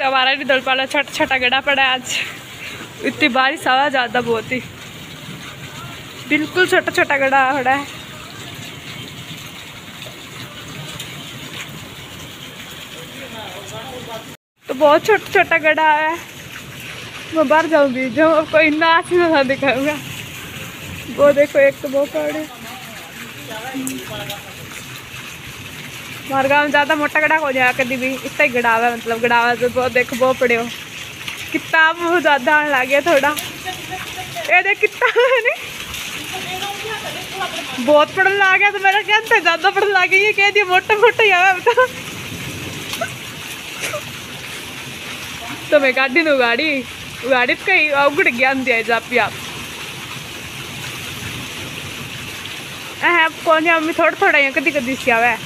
तो हमारा भी दौड़ पाला छोटा छोटा गड़ा पड़ा है आज। इतनी बारिश आवा ज़्यादा बहुत ही, बिल्कुल छोटा छोटा गड़ा पड़ा है। तो बहुत छोटा छोटा गड़ा है। मैं बाहर जाऊंगी जो कोई नाच ना दिखाऊंगा। वो देखो एक तो वो पड़े हमारे गाँव में ज़्यादा मोटा गड़ा हो जाएगा कभी भी, इतना ही गड़ावा है, मतलब गड़ावा तो बहुत देखो वो पड़े हो कितना बहुत ज़्यादा आने लगे थोड़ा। ये देख कितना नहीं बहुत पड़न लग गया, तो मेरा क्या था ज़्यादा पड़न लग गई, ये कह दिया मोटा मोटा ही आया बता। तो मैं गाड़ी न उगाड़ी तो कहीं उगड़ गया दिया जापी आप कौन है मम्मी थोड़ा थोड़ा यहाँ कदी कदी सी आवा है।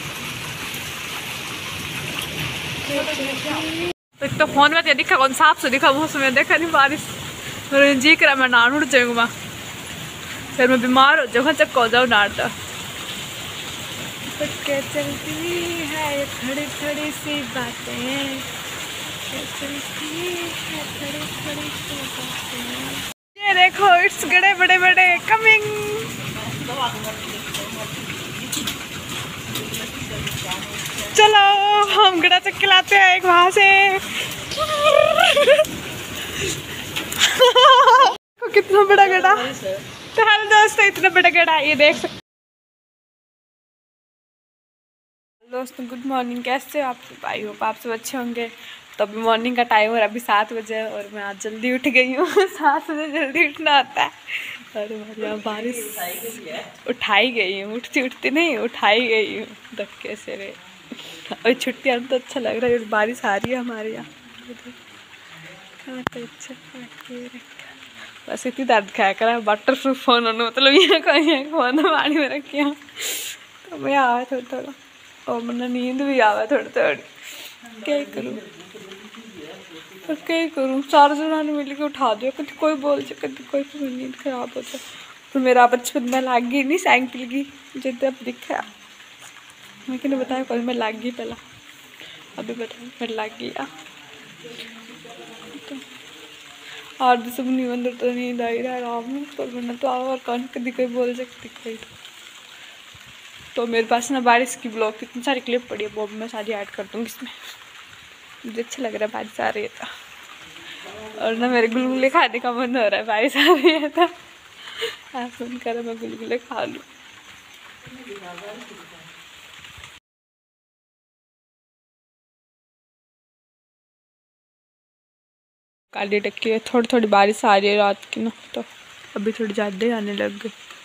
एक तो फोन में दिखा कौन साफ से दिखा, मौसम में देखा नहीं बारिश, मेरे जी करा मैं नहान उड़ जाऊंगा, फिर मैं बीमार हो जाऊंगा, चक्का हो जाऊँ नार तो। चलती है ये थोड़ी थोड़ी सी बातें, ये देखो इट्स गड़े बड़े बड़े कमिंग। चलो हम गड़ा चक्के लाते हैं एक वहां से। कितना बड़ा गड़ा, तो हेलो दोस्तों इतना बड़ा गड़ा ये देख सकते दोस्तों। गुड मॉर्निंग, कैसे हो आप सब? आई होप आप सब अच्छे होंगे। तो अभी मॉर्निंग का टाइम है, अभी 7 बजे और मैं आज जल्दी उठ गई हूँ। 7 बजे जल्दी उठना आता है। और हमारे यहाँ बारिश उठाई गई हूँ, उठती उठती नहीं उठाई गई हूँ धक्के से रे। और छुट्टी आने तो अच्छा लग रहा है, बारिश आ रही है हमारे यहाँ। तो अच्छा बस इतनी दर्द खाया करा वाटर प्रूफ फोन होने, मतलब यहाँ कहीं फोन पानी में रखी हूँ तो मैं आवा थोड़ा थोड़ा, और मैंने नींद भी आवा थोड़ी थोड़ी। क्या करूँ और क्या करूँ, 4 जना ने मिल के उठा दिया, कभी कोई बोल जाए कभी कोई, नींद खराब हो जाए। तो मेरा बचपन में लाग गई नहीं साइकिल की जिद्द अब दिखा, मैं किन्हें बताया कल मैं लाग गई पहला, अभी बताया फिर लाग गया। तो और सब नहीं अंदर तो नींद आई रहा आराम, तो मैंने तो और कौन कभी कोई बोल सकती कोई। तो मेरे पास ना बारिश की ब्लॉग कितनी सारी क्लिप पड़ी है, वो मैं सारी ऐड कर दूँगी इसमें। मुझे अच्छा लग रहा है बारिश आ रही है तो, और ना मेरे गुलगुले खाने का मन हो रहा है बारिश आ रही है तो आप मन कर मैं गुलगुले खा लूँ। काली टक्की है, थोड़ी थोड़ी बारिश आ रही है रात की ना, तो अभी थोड़ी ज़्यादा ही आने लग गई।